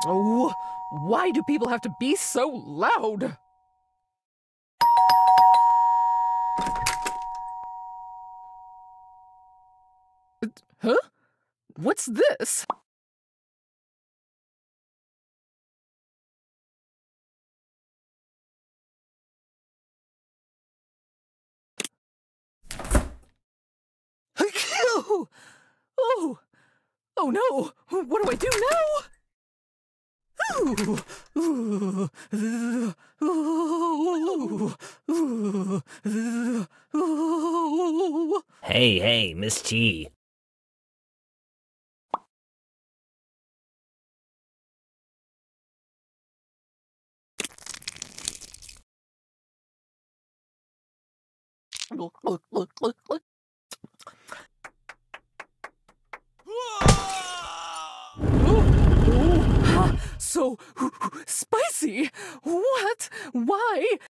Oh, why do people have to be so loud? Huh? What's this? Oh, oh no! What do I do now? Hey, Miss T. Look. So spicy! What? Why